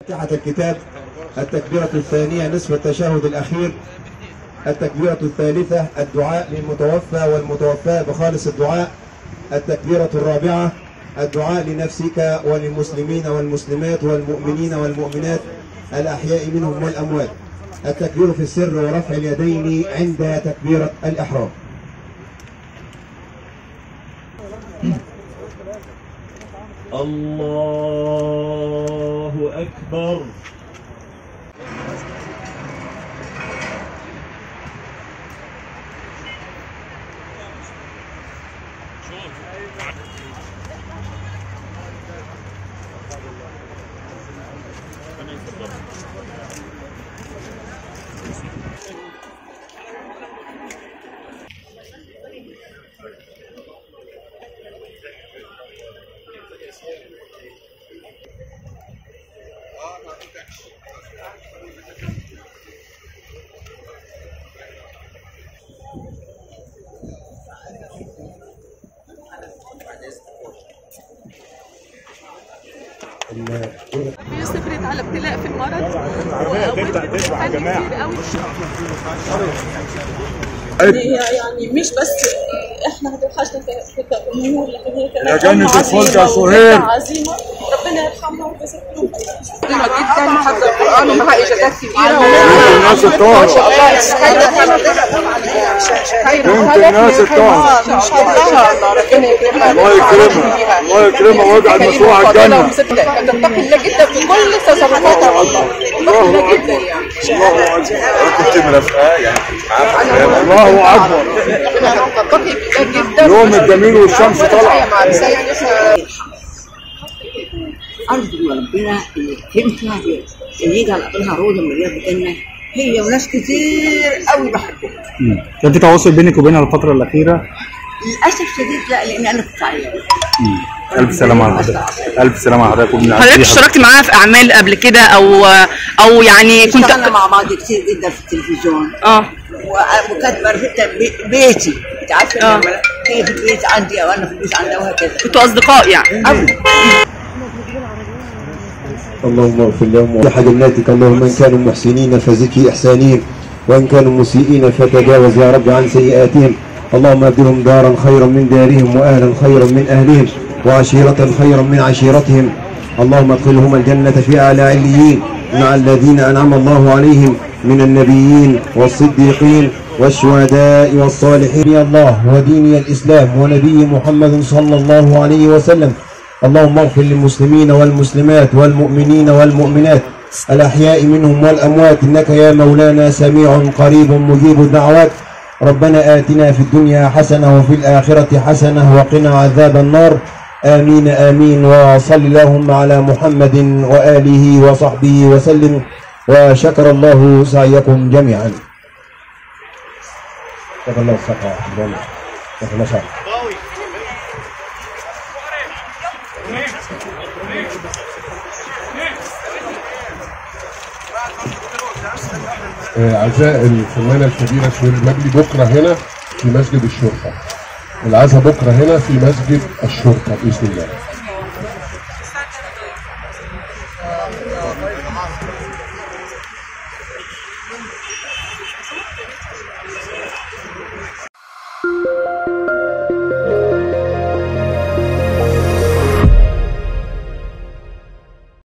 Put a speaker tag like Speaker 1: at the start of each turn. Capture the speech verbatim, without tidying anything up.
Speaker 1: فاتحة الكتاب، التكبيرة الثانية نصف التشهد الأخير، التكبيرة الثالثة الدعاء للمتوفى والمتوفاة بخالص الدعاء، التكبيرة الرابعة الدعاء لنفسك وللمسلمين والمسلمات والمؤمنين والمؤمنات الأحياء منهم والأموات، التكبير في السر ورفع اليدين عند تكبيرة الإحرام.
Speaker 2: الله أكبر.
Speaker 3: يوسف ريت على ابتلاء في المرض
Speaker 4: تسمع يا جماعه.
Speaker 3: يعني مش بس احنا هتوحشنا كجمهور، لكن هي كمان
Speaker 4: يا جنة الخلد يا سهير
Speaker 3: عظيمه، ربنا يرحمها ويجازيها قلوبها.
Speaker 5: عظيمه جدا، حافظه القران ومعاها اجازات كبيره
Speaker 4: الناس الطاهره.
Speaker 5: ما شاء الله.
Speaker 4: بنت الناس الطاهره
Speaker 5: ما شاء الله. ربنا يكرمها،
Speaker 4: الله يكرمها، الله يكرمها ويجعل مسوعها الجنه.
Speaker 5: تتقي الله جدا في كل تصرفاتها، والله تتقي الله جدا يعني.
Speaker 4: الله اكبر.
Speaker 6: كنت مرافقاه يعني كنت معاها.
Speaker 4: الله اكبر.
Speaker 5: تتقي الله جدا.
Speaker 4: يوم الجميل والشمس طالعه.
Speaker 7: أرجو ربنا إن يكرمها إن يجعل قبلها روضة من رياض الجنة، هي وناس كتير قوي بحبهم.
Speaker 8: كان في تواصل بينك وبينها الفترة الأخيرة؟
Speaker 7: للأسف شديد لا، لأن أنا كنت عيانة.
Speaker 8: ألف سلامة على حضرتك. ألف سلامة على حضرتك.
Speaker 9: حضرتك اشتركت معاها في أعمال قبل كده أو أو يعني كنت
Speaker 7: اشتغلنا مع بعض كتير جدا في التلفزيون.
Speaker 9: اه
Speaker 7: وكانت مرتبطة بيتي، أنت عارفة
Speaker 9: اه
Speaker 7: لما هي في البيت عندي أو أنا في البيت عندها وهكذا.
Speaker 9: كنتوا أصدقاء يعني؟
Speaker 7: أوي.
Speaker 1: اللهم اغفر لهم وفتح جناتك، اللهم ان كانوا محسنين فزكي احسانهم وان كانوا مسيئين فتجاوز يا رب عن سيئاتهم. اللهم ابدلهم دارا خيرا من دارهم واهلا خيرا من اهلهم وعشيرة خيرا من عشيرتهم. اللهم ادخلهم الجنة في اعلى عليين مع الذين انعم الله عليهم من النبيين والصديقين والشهداء والصالحين. يا الله وديني الاسلام ونبي محمد صلى الله عليه وسلم. اللهم اغفر للمسلمين والمسلمات والمؤمنين والمؤمنات الأحياء منهم والأموات، إنك يا مولانا سميع قريب مجيب الدعوات. ربنا آتنا في الدنيا حسنة وفي الآخرة حسنة وقنا عذاب النار. آمين آمين. وصل اللهم على محمد وآله وصحبه وسلم، وشكر الله سعيكم جميعا. شكر الله الصحة. شكر الله الصحة.
Speaker 10: عزاء الفنانة الكبيرة سهير المجدي بكرة هنا في مسجد الشرطة. العزاء بكرة هنا في مسجد الشرطة بإذن الله.